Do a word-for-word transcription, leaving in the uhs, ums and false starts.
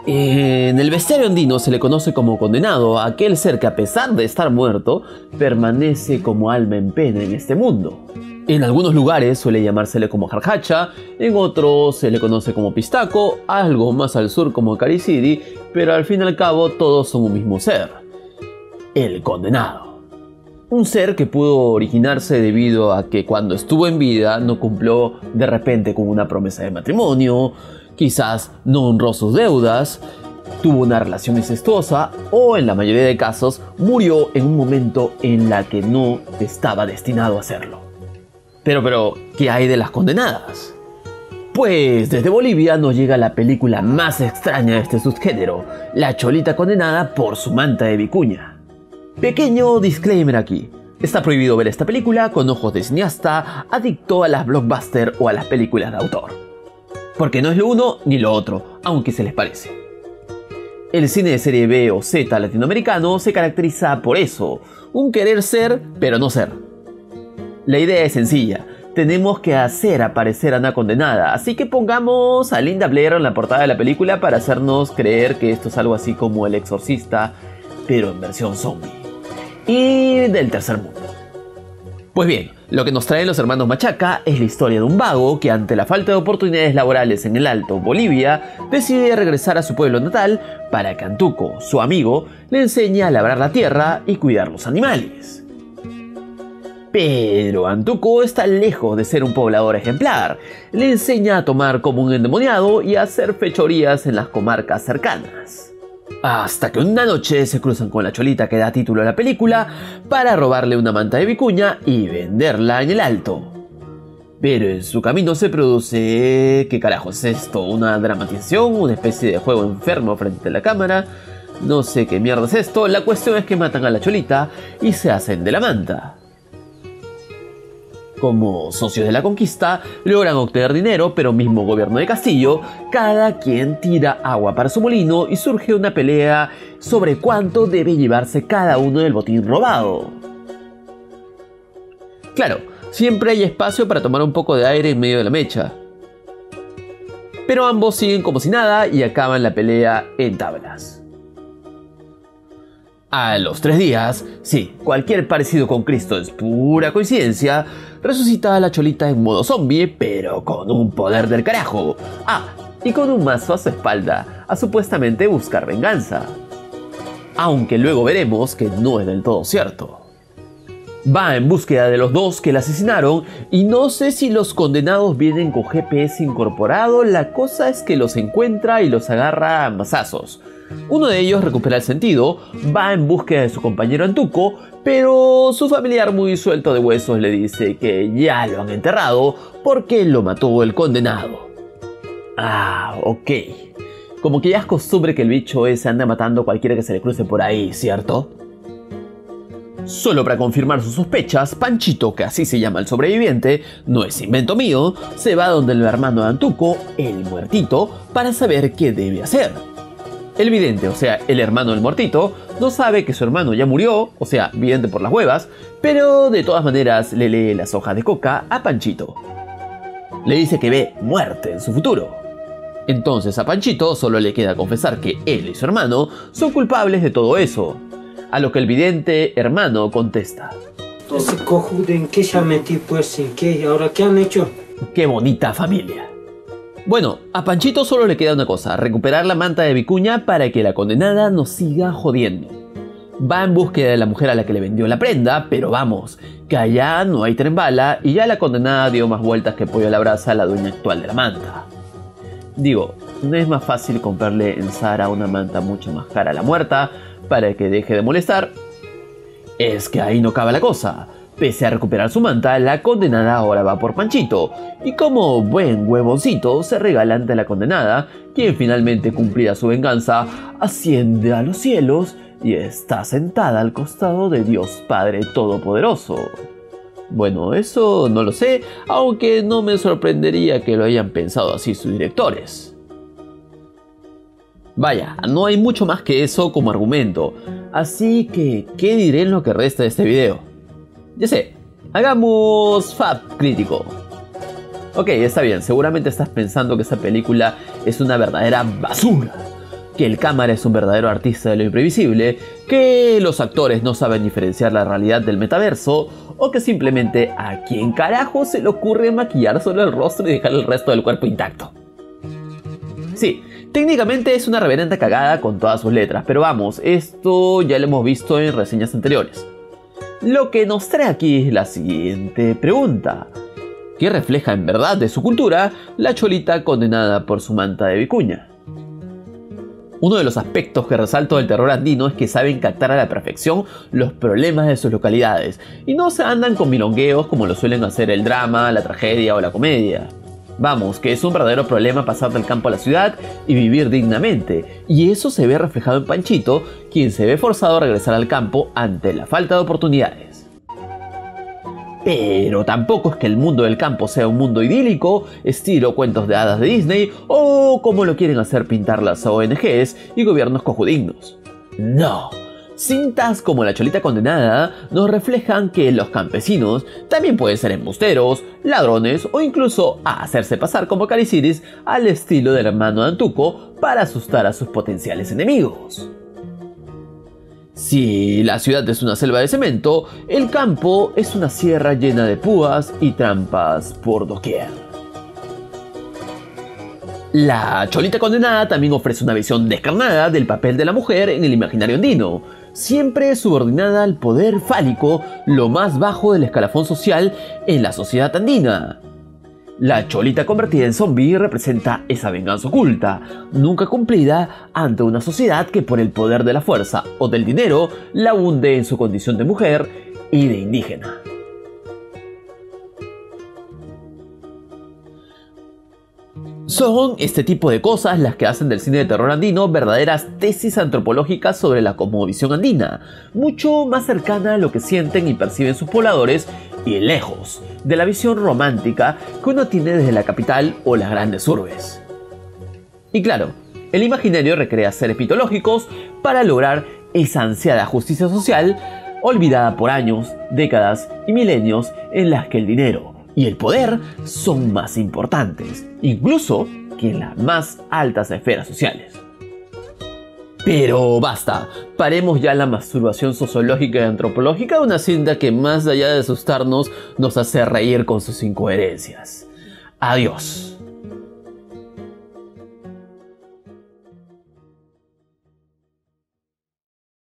En el bestiario andino se le conoce como condenado a aquel ser que, a pesar de estar muerto, permanece como alma en pena en este mundo. En algunos lugares suele llamársele como Jarjacha, en otros se le conoce como Pistaco, algo más al sur como Cariciri, pero al fin y al cabo todos son un mismo ser: el condenado. Un ser que pudo originarse debido a que cuando estuvo en vida no cumplió de repente con una promesa de matrimonio, quizás no honró sus deudas, tuvo una relación incestuosa o, en la mayoría de casos, murió en un momento en la que no estaba destinado a hacerlo. Pero, pero, ¿qué hay de las condenadas? Pues desde Bolivia nos llega la película más extraña de este subgénero, La Cholita Condenada por su manta de vicuña. Pequeño disclaimer aquí: está prohibido ver esta película con ojos de cineasta adicto a las blockbuster o a las películas de autor, porque no es lo uno ni lo otro, aunque se les parece. El cine de serie B o Z latinoamericano se caracteriza por eso: un querer ser, pero no ser. La idea es sencilla: tenemos que hacer aparecer a una condenada, así que pongamos a Linda Blair en la portada de la película para hacernos creer que esto es algo así como El Exorcista, pero en versión zombie y del tercer mundo. Pues bien, lo que nos traen los hermanos Machaca es la historia de un vago que, ante la falta de oportunidades laborales en el Alto Bolivia, decide regresar a su pueblo natal para que Antuco, su amigo, le enseñe a labrar la tierra y cuidar los animales. Pero Antuco está lejos de ser un poblador ejemplar. Le enseña a tomar como un endemoniado y a hacer fechorías en las comarcas cercanas. Hasta que una noche se cruzan con la cholita que da título a la película para robarle una manta de vicuña y venderla en el Alto. Pero en su camino se produce... ¿qué carajo es esto? ¿Una dramatización? ¿Una especie de juego enfermo frente a la cámara? No sé qué mierda es esto. La cuestión es que matan a la cholita y se hacen de la manta. Como socios de la conquista, logran obtener dinero, pero mismo gobierno de Castillo, cada quien tira agua para su molino y surge una pelea sobre cuánto debe llevarse cada uno del botín robado. Claro, siempre hay espacio para tomar un poco de aire en medio de la mecha. Pero ambos siguen como si nada y acaban la pelea en tablas. A los tres días, sí, cualquier parecido con Cristo es pura coincidencia, resucita a la cholita en modo zombie, pero con un poder del carajo. Ah, y con un mazo a su espalda, a supuestamente buscar venganza. Aunque luego veremos que no es del todo cierto. Va en búsqueda de los dos que la asesinaron y no sé si los condenados vienen con G P S incorporado. La cosa es que los encuentra y los agarra a mazazos. Uno de ellos recupera el sentido, va en búsqueda de su compañero Antuco, pero su familiar muy suelto de huesos le dice que ya lo han enterrado porque lo mató el condenado. Ah, ok. Como que ya es costumbre que el bicho ese anda matando a cualquiera que se le cruce por ahí, ¿cierto? Solo para confirmar sus sospechas, Panchito, que así se llama el sobreviviente, no es invento mío, se va donde el hermano de Antuco, el muertito, para saber qué debe hacer. El vidente, o sea, el hermano del muertito, no sabe que su hermano ya murió, o sea, vidente por las huevas, pero de todas maneras le lee las hojas de coca a Panchito. Le dice que ve muerte en su futuro. Entonces a Panchito solo le queda confesar que él y su hermano son culpables de todo eso. A lo que el vidente hermano contesta: ese cojudo, ¿en qué se ha metido pues? ¿En qué? ¿Ahora qué han hecho? ¡Qué bonita familia! Bueno, a Panchito solo le queda una cosa: recuperar la manta de vicuña para que la condenada nos siga jodiendo. Va en búsqueda de la mujer a la que le vendió la prenda, pero vamos, que allá no hay tren bala y ya la condenada dio más vueltas que pollo a la brasa a la dueña actual de la manta. Digo, ¿no es más fácil comprarle en Zara una manta mucho más cara a la muerta para que deje de molestar? Es que ahí no acaba la cosa. Pese a recuperar su manta, la condenada ahora va por Panchito, y como buen huevoncito se regala ante la condenada, quien finalmente, cumplida su venganza, asciende a los cielos y está sentada al costado de Dios Padre Todopoderoso. Bueno, eso no lo sé, aunque no me sorprendería que lo hayan pensado así sus directores. Vaya, no hay mucho más que eso como argumento, así que, ¿qué diré en lo que resta de este video? Ya sé, hagamos fact crítico. Ok, está bien, seguramente estás pensando que esta película es una verdadera basura. que el cámara es un verdadero artista de lo imprevisible, que los actores no saben diferenciar la realidad del metaverso, o que simplemente a quién carajo se le ocurre maquillar solo el rostro y dejar el resto del cuerpo intacto. Sí, técnicamente es una reverenda cagada con todas sus letras, pero vamos, esto ya lo hemos visto en reseñas anteriores. Lo que nos trae aquí es la siguiente pregunta: ¿qué refleja en verdad de su cultura la cholita condenada por su manta de vicuña? Uno de los aspectos que resalto del terror andino es que saben captar a la perfección los problemas de sus localidades y no se andan con milongueos como lo suelen hacer el drama, la tragedia o la comedia. Vamos, que es un verdadero problema pasar del campo a la ciudad y vivir dignamente, y eso se ve reflejado en Panchito, quien se ve forzado a regresar al campo ante la falta de oportunidades. Pero tampoco es que el mundo del campo sea un mundo idílico, estilo cuentos de hadas de Disney, o como lo quieren hacer pintar las O N Ges y gobiernos cojudignos. No, cintas como La Cholita Condenada nos reflejan que los campesinos también pueden ser embusteros, ladrones o incluso hacerse pasar como Caliciris al estilo del hermano de Antuco para asustar a sus potenciales enemigos. Si la ciudad es una selva de cemento, el campo es una sierra llena de púas y trampas por doquier. La Cholita Condenada también ofrece una visión descarnada del papel de la mujer en el imaginario andino, siempre subordinada al poder fálico, lo más bajo del escalafón social en la sociedad andina. La Cholita convertida en zombie representa esa venganza oculta, nunca cumplida ante una sociedad que por el poder de la fuerza o del dinero la hunde en su condición de mujer y de indígena. Son este tipo de cosas las que hacen del cine de terror andino verdaderas tesis antropológicas sobre la cosmovisión andina, mucho más cercana a lo que sienten y perciben sus pobladores y lejos de la visión romántica que uno tiene desde la capital o las grandes urbes. Y claro, el imaginario recrea seres mitológicos para lograr esa ansiada justicia social olvidada por años, décadas y milenios en las que el dinero y el poder son más importantes, incluso que en las más altas esferas sociales. Pero basta, paremos ya la masturbación sociológica y antropológica de una cinta que más allá de asustarnos nos hace reír con sus incoherencias. Adiós.